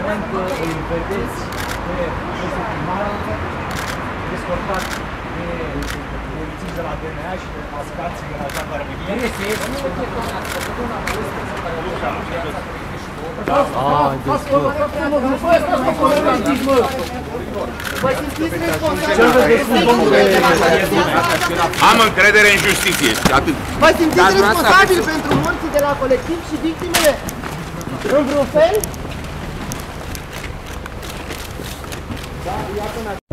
moment îl vedeți pe fostul primar, escortat de polițiști de la DNA și de mascați de la jandarmerie. Am încredere în justiție. Atât. Vă simțiți responsabili pentru morții de la colectiv și victimele? În vreun fel?